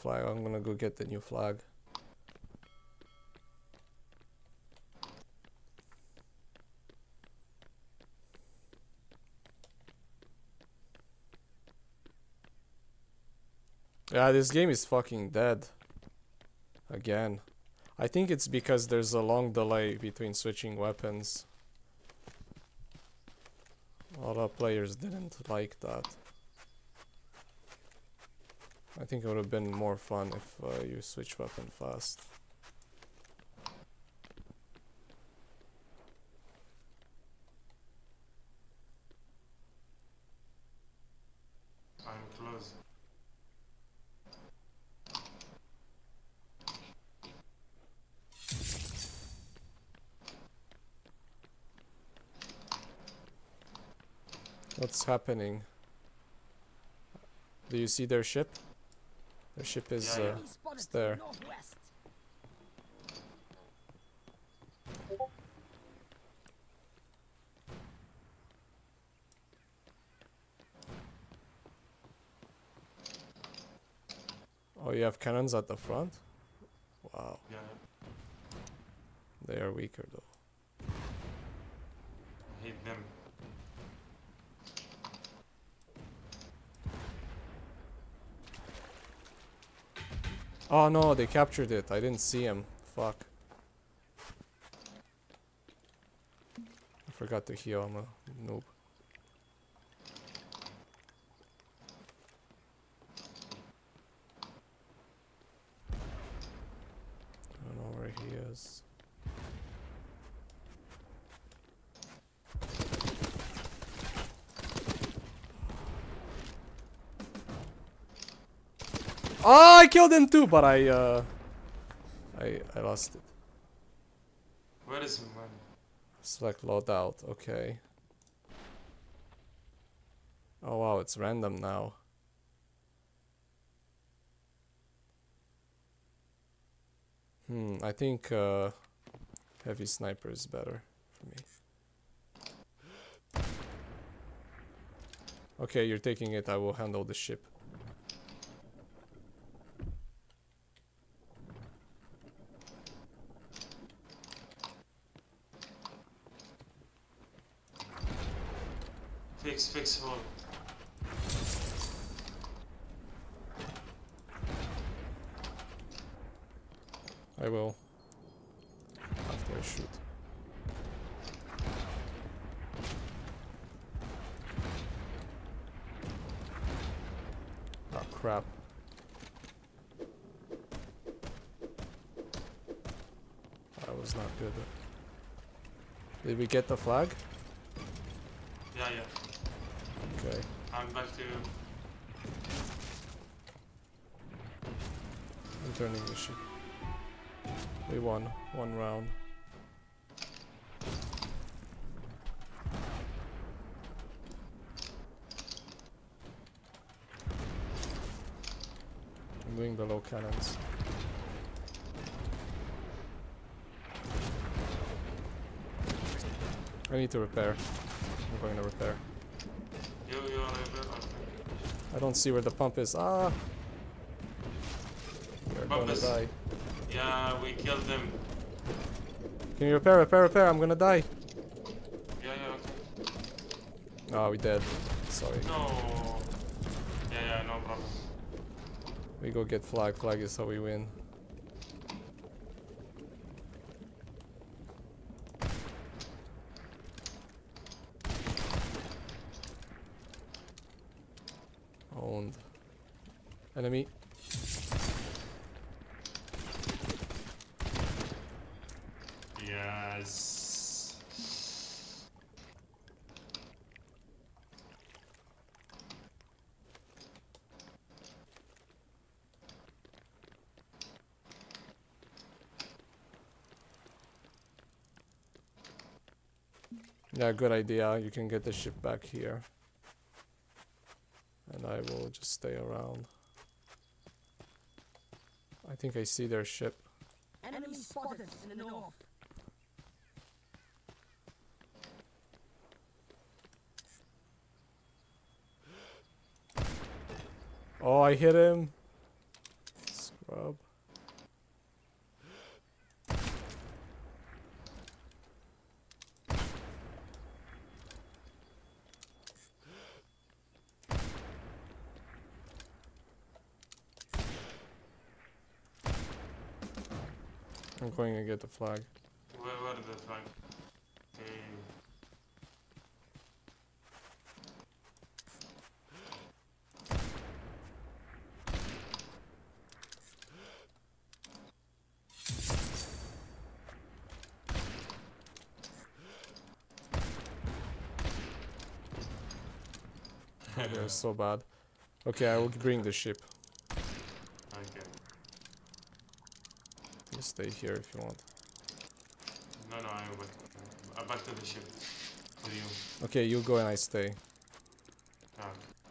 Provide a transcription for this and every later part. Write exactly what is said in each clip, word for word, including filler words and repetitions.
flag. I'm gonna go get the new flag. Yeah, this game is fucking dead. Again. I think it's because there's a long delay between switching weapons. A lot of players didn't like that. I think it would have been more fun if uh, you switch weapon fast. I'm close. What's happening? Do you see their ship? Their ship is, Yeah, uh, yeah. is there. Oh, you have cannons at the front? Wow. Yeah. They are weaker though. Hit them. Oh no, they captured it. I didn't see him. Fuck. I forgot to heal. I'm a noob. I don't know where he is. Oh, I killed him too, but I, uh, I, I lost it. Where is he, man? Select loadout. Okay. Oh wow, it's random now. Hmm, I think uh, heavy sniper is better for me. Okay, you're taking it. I will handle the ship. Fix, fix hole. I will. After I shoot. Oh crap. That was not good. Did we get the flag? Yeah, yeah. Okay. I'm back to you. I'm turning the ship. We won one round. I'm doing the low cannons. I need to repair. I'm going to repair. You, you are able. Okay. I don't see where the pump is. Ah! We're Pump gonna is- die. Yeah, we killed them. Can you repair, repair, repair? I'm gonna die. Yeah, yeah, okay. Oh, we dead. Sorry. No. Yeah, yeah, no problem. We go get flag. Flag is how we win. Owned. Enemy. Yes. Yeah, good idea. You can get the ship back here. And I will just stay around. I think I see their ship. Enemy spotted in the north. Oh, I hit him. I'm going to get the flag. Where, where is the flag? Okay. They're so bad. Okay, I will bring the ship. Okay. You stay here if you want. No, no, I'm back. I'm back to the ship. With you. Okay, you go and I stay. Ah.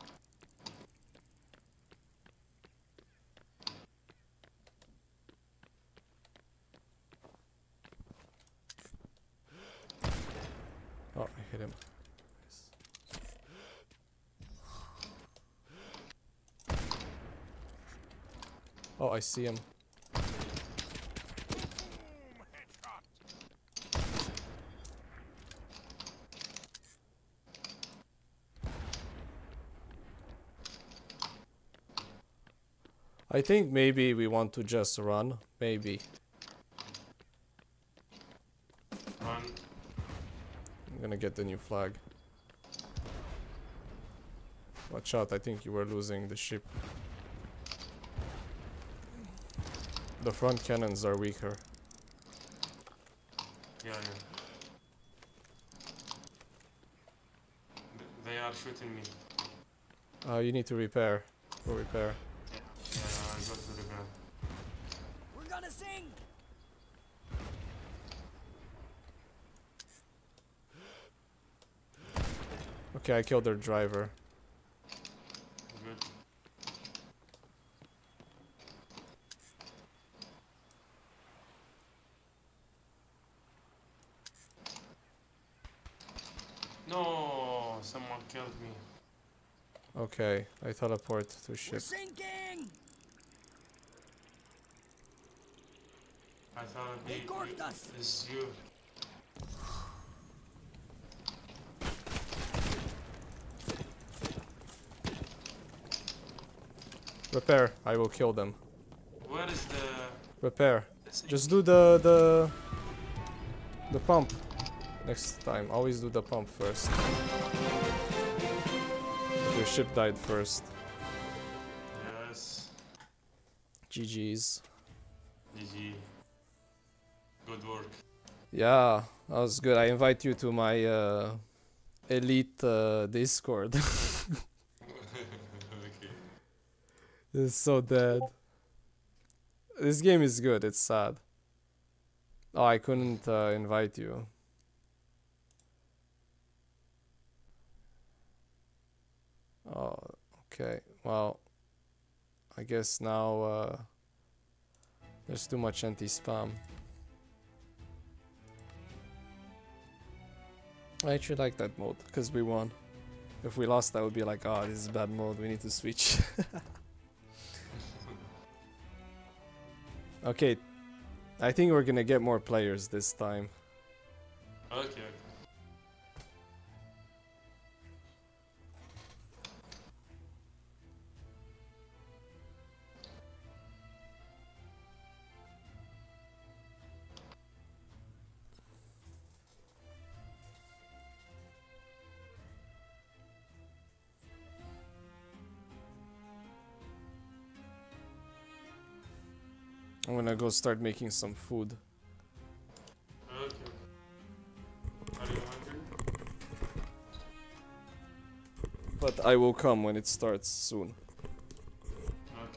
Oh, I hit him. Oh, I see him. I think maybe we want to just run. Maybe. Run. I'm gonna get the new flag. Watch out, I think you were losing the ship. The front cannons are weaker. Yeah, yeah. Th- They are shooting me. Uh, you need to repair. Go repair. Yeah, yeah, I got to the ground. We're gonna sing. Okay, I killed their driver. Good. No, someone killed me. Okay, I teleport to We're ship. sinking. I thought it'd They be corked you. us. It's you. Repair, I will kill them. Where is the? Repair. this Just do the the the pump next time. Always do the pump first. Your ship died first. Yes. G G's. G G. Good work. Yeah, that was good. I invite you to my uh, elite uh, Discord. Okay. It's so dead. This game is good. It's sad. Oh, I couldn't uh, invite you. Oh, okay. Well, I guess now uh, there's too much anti-spam. I actually like that mode because we won. If we lost, I would be like, oh, this is bad mode. We need to switch. Okay, I think we're gonna get more players this time. Okay, okay. I'm gonna go start making some food. Okay. Are you hungry? But I will come when it starts soon. Okay.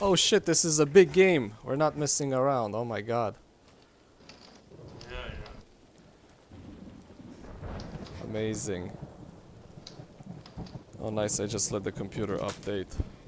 Oh shit, this is a big game. We're not messing around. Oh my god. Yeah, yeah. Amazing. Oh nice, I just let the computer update.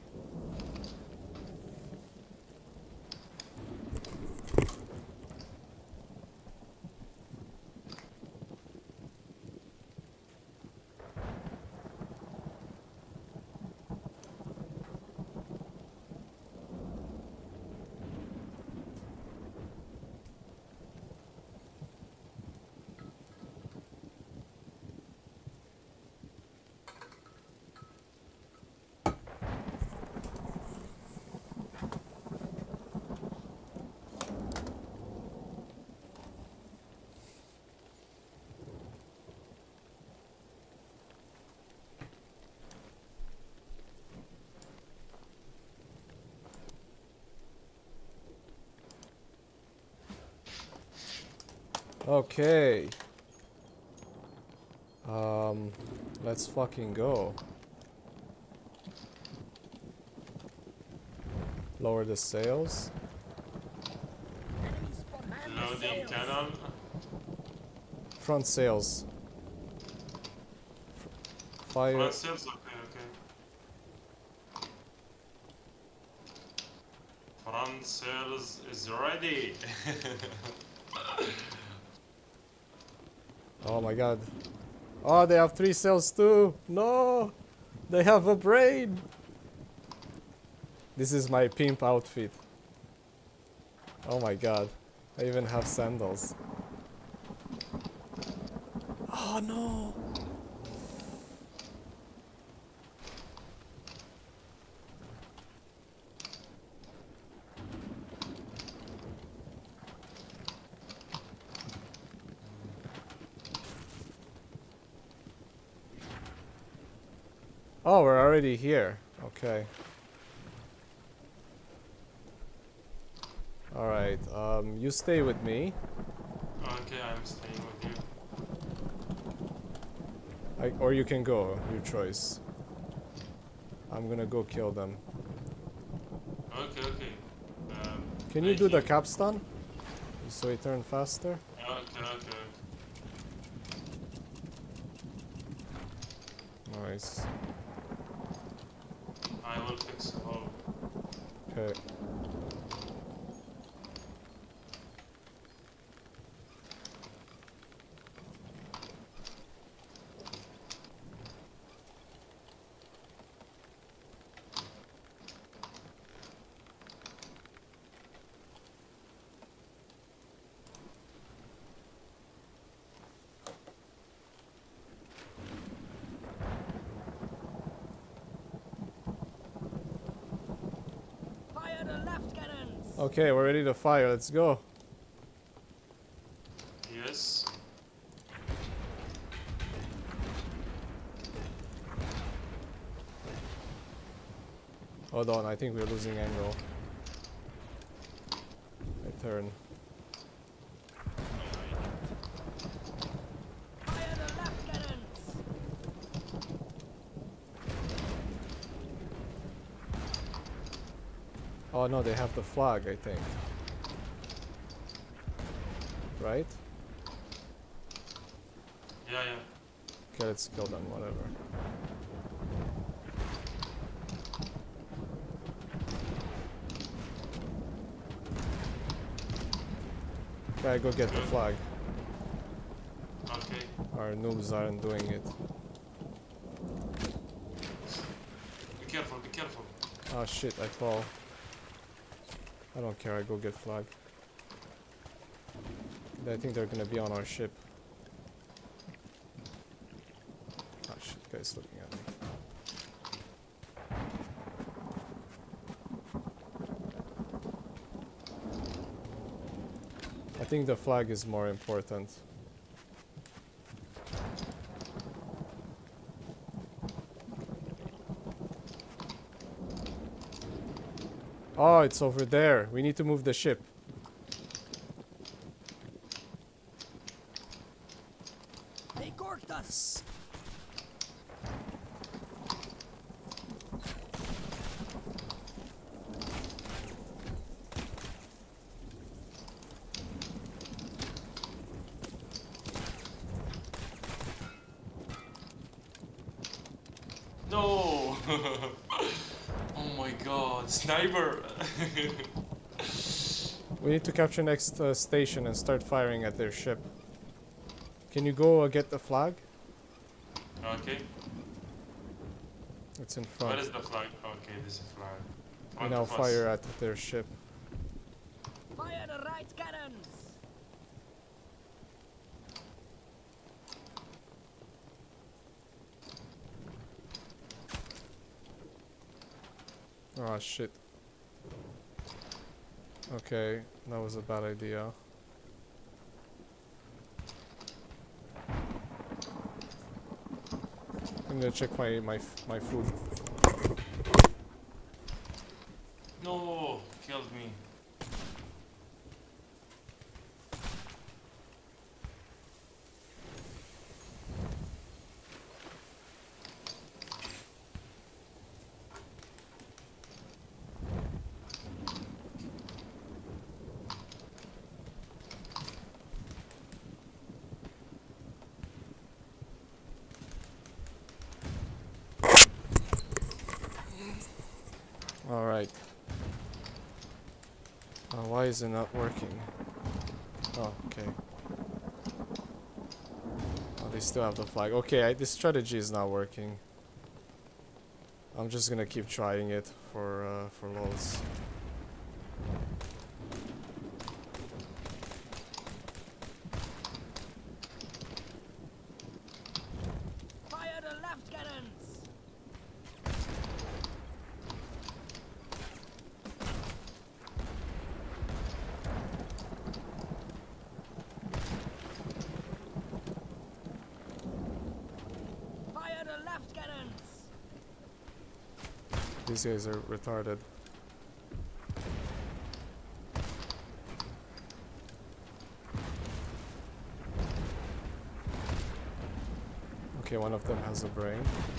Okay. Um, let's fucking go. Lower the sails. Enemy spotted. Man the Loading sails. cannon. Front sails. F fire. Front sails, okay, okay. Front sails is ready. Oh my god. Oh, they have three sails too. No, they have a brain. This is my pimp outfit. Oh my god. I even have sandals. Oh no. Oh, we're already here. Okay. Alright, um, you stay with me. Okay, I'm staying with you. I, or you can go, your choice. I'm gonna go kill them. Okay, okay. Um, Can you thank do the capstan? So we turn faster? Okay, okay. Nice. I will fix the hole. Okay. Fire the left cannons. Okay, we're ready to fire. Let's go. Yes. Hold on, I think we're losing angle. I turn. Fire the left cannons. Oh no, they have the flag, I think. Right? Yeah, yeah. Okay, let's kill them, whatever. Okay, go get the Good. flag. Okay. Our noobs aren't doing it. Be careful, be careful. Oh shit, I fall. I don't care, I go get flag. I think they're gonna be on our ship. Oh shit, guy's looking at me. I think the flag is more important. Oh, it's over there. We need to move the ship. They corked us. No! Oh my god, sniper! We need to capture next uh, station and start firing at their ship. Can you go uh, get the flag? Okay. It's in Where front. is the flag? Okay, this is a flag. We Front now of us. fire at their ship. Fire the right cannons. Oh shit. Okay, that was a bad idea. I'm gonna check my my f- my food. No! Killed me. All right. Uh, why is it not working? Oh, okay. Oh, they still have the flag. Okay, I, this strategy is not working. I'm just gonna keep trying it for uh, for lols. Fire the left cannons. Fire the left cannons. These guys are retarded. Okay, one of them has a brain.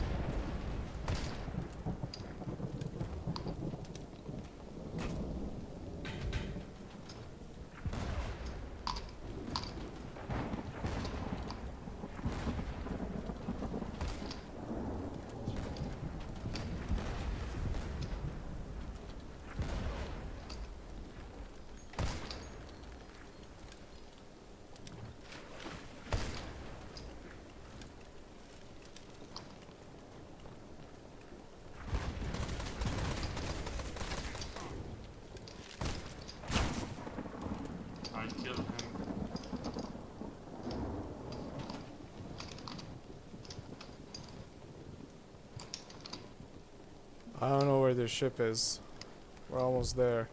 I killed him. I don't know where their ship is. We're almost there.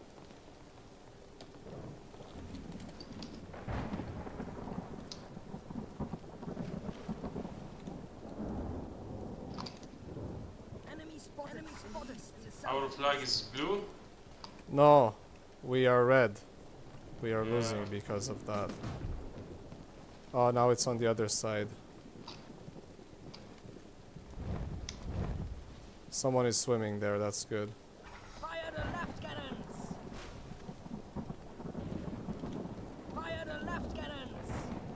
Enemy spotted. Enemy spotted. To the south. Our flag is blue? No, we are red. We are Yeah. losing because of that. Oh, now it's on the other side. Someone is swimming there, that's good. Fire the left cannons. Fire the left cannons.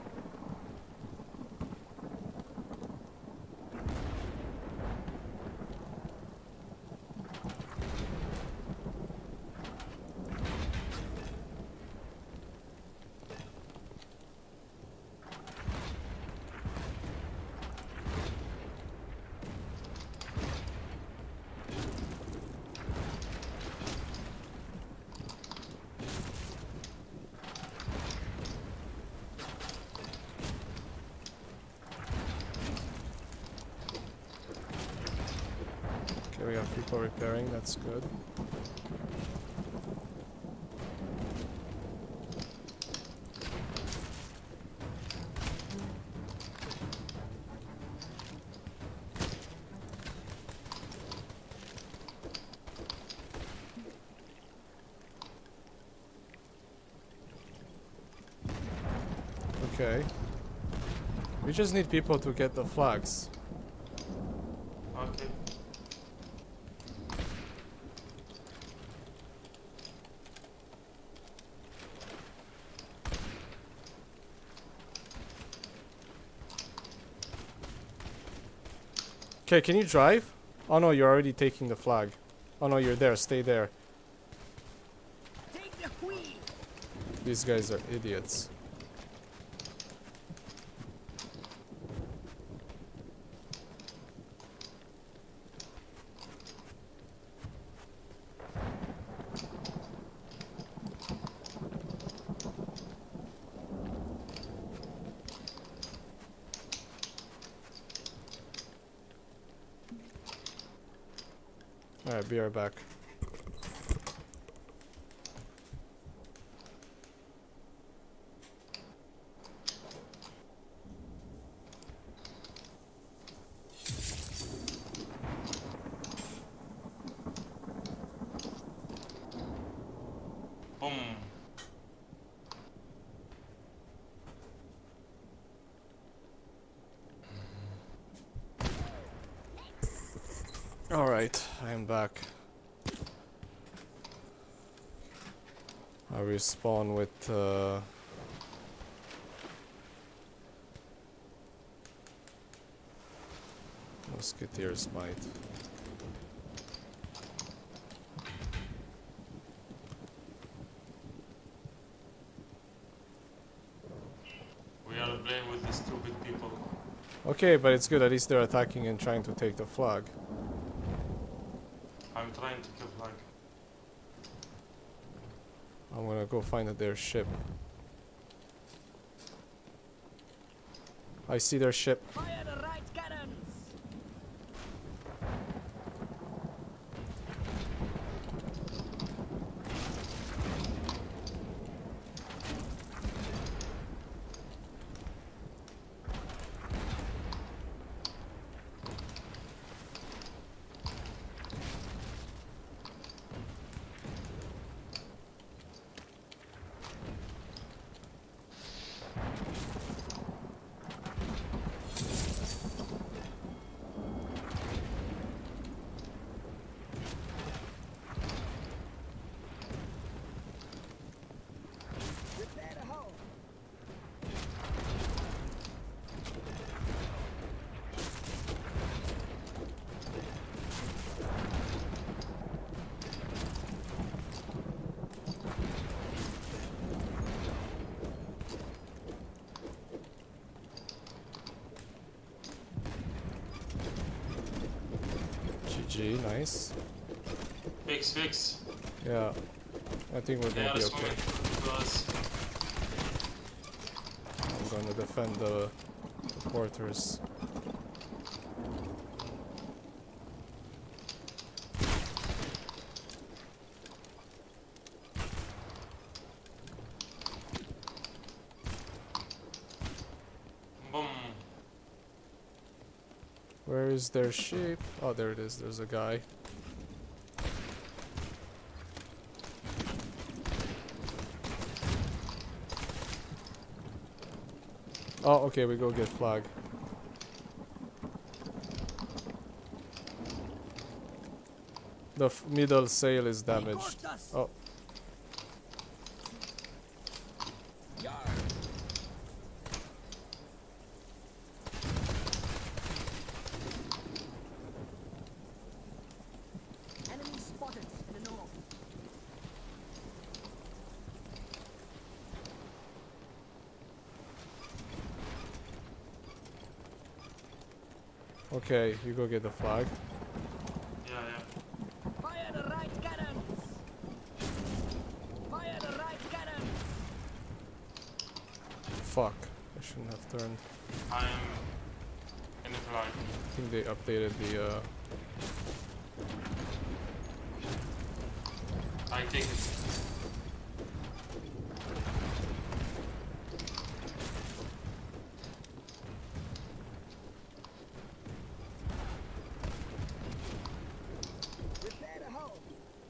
Okay, we have people repairing, that's good. Okay. We just need people to get the flags. Okay. Okay, can you drive? Oh no, you're already taking the flag. Oh no, you're there. Stay there. Take the wheel. These guys are idiots. Alright, be right back. Boom. Alright, I am back. I respawn with uh Musketeer's Might. We are playing with these stupid people. Okay, but it's good, at least they're attacking and trying to take the flag. I'm trying to kill flag. I'm gonna go find their ship. I see their ship. Fire the right cannons. Prepare the hull. G G, nice. Fix, fix. Yeah, I think we're They gonna are be swimming okay. to us. I'm gonna defend the, the quarters. Boom. Where is their ship? Oh, there it is. There's a guy. Oh, okay, we go get flag. The f middle sail is damaged. Report us. Oh, Yard. Enemy spotted in the north. okay, you go get the flag. Yeah, yeah. Fire the right cannons. Fire the right cannons. Fuck, I shouldn't have turned. I am in the flag. I think they updated the uh I take it. Prepare the hull.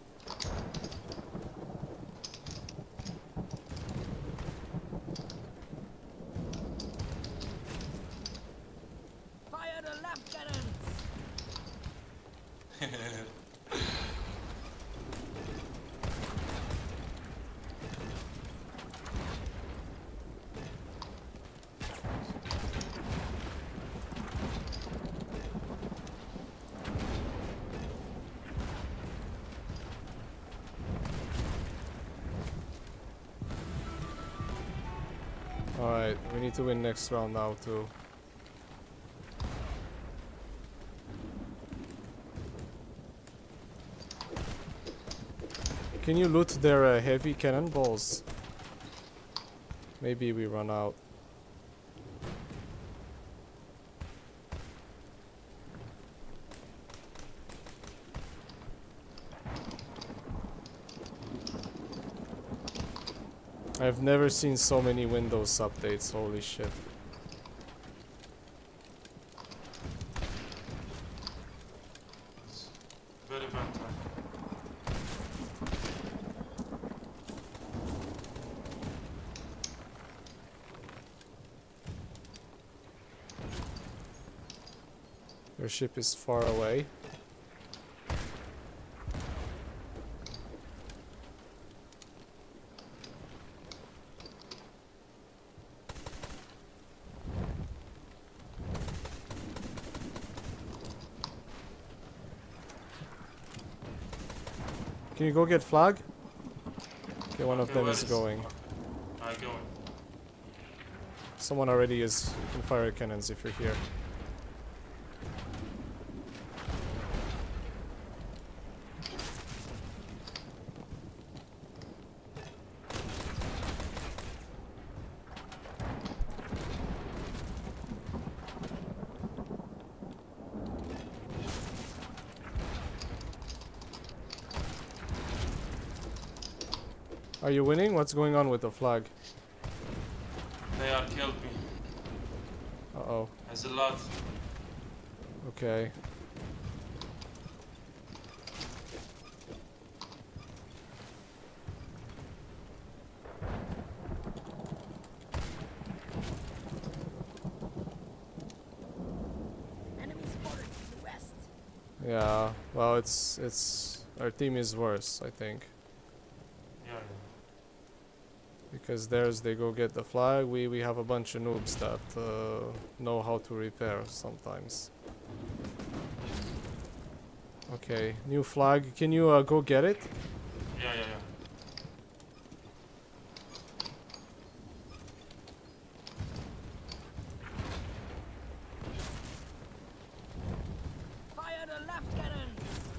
Fire the left cannons. Alright, we need to win next round now too. Can you loot their uh, heavy cannonballs? Maybe we run out. I've never seen so many Windows updates, holy shit. It's very bad time. Your ship is far away. Can you go get flag? Okay, one of Okay, them where is is- going. I go. Someone already is in fire cannons if you're here. Are you winning? What's going on with the flag? They are killed me. Uh-oh. There's a lot. Okay. Enemy spotted to the west. Yeah. Well, it's it's our team is worse, I think. Yeah, yeah. Because theirs, they go get the flag. We we have a bunch of noobs that uh, know how to repair sometimes. Okay, new flag. Can you uh, go get it? Yeah, yeah, yeah. Fire the left cannon.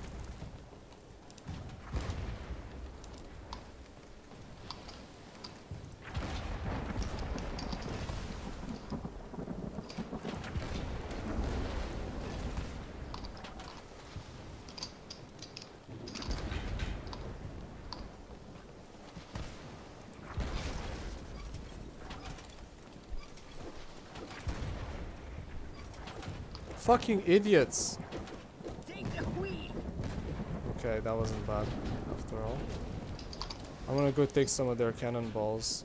Fucking idiots. Take the wheel. Okay, that wasn't bad after all. I'm gonna go take some of their cannonballs.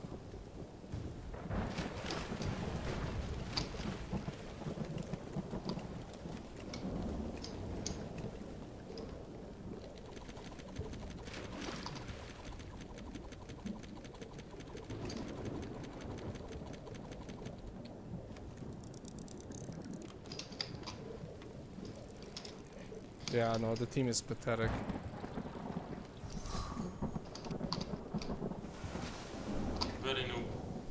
Yeah, no, the team is pathetic. Very noob.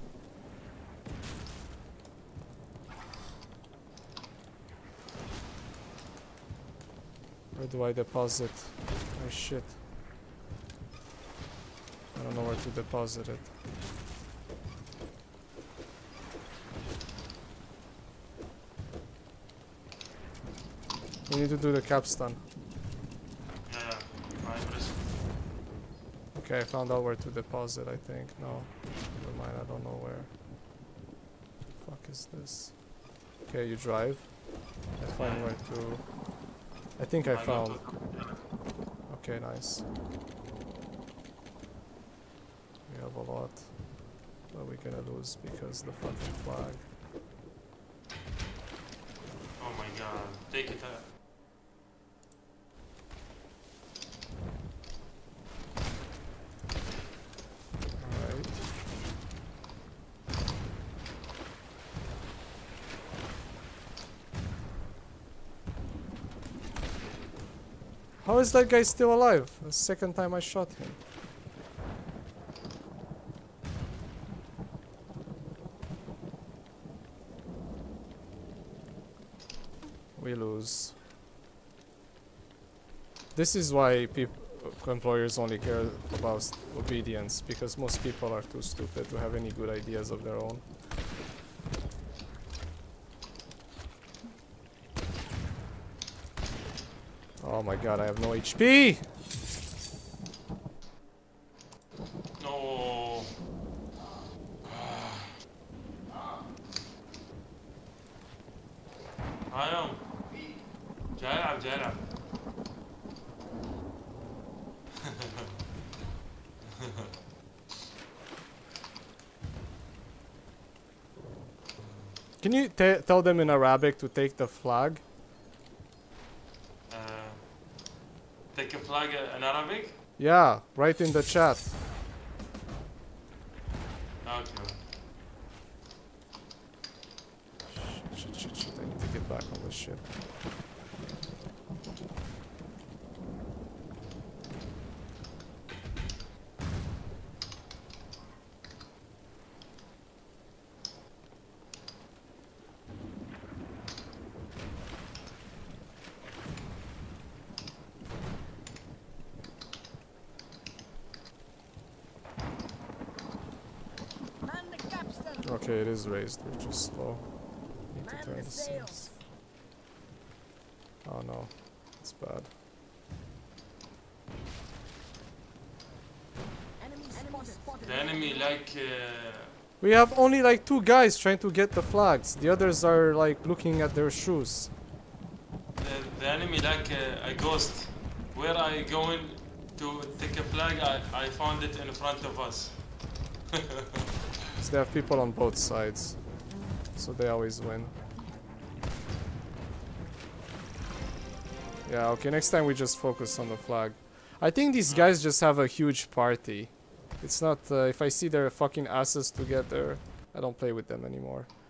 Where do I deposit my shit? I don't know where to deposit it. We need to do the capstan. Yeah, yeah. I press. Okay, I found out where to deposit, I think. No, never mind, I don't know where. Fuck is this? Okay, you drive. I find where to... I think I I go found... to- Okay, nice. We have a lot. But we're gonna lose because the fucking flag. Oh my god. Take it out. Alright. How is that guy still alive? The second time I shot him. We lose. This is why people, employers only care about obedience, because most people are too stupid to have any good ideas of their own. Oh my god, I have no H P! No. هايوم جاي العب جاي العب Can you t tell them in Arabic to take the flag? uh, take a flag in Arabic? Yeah, right in the chat. Okay. Shit, shit, shit, I need to get back on the ship. Man the capstan. Okay, it is raised, which is slow. Need to Man turn the the sails. sails. Oh no, it's bad. Enemy spotted. The enemy like uh, We have only like two guys trying to get the flags. The others are like looking at their shoes. the, the enemy like uh, a ghost. Where I going to take a flag, I, I found it in front of us. So they have people on both sides. So they always win. Yeah, okay, next time we just focus on the flag. I think these guys just have a huge party. It's not, uh, if I see their fucking asses together, I don't play with them anymore.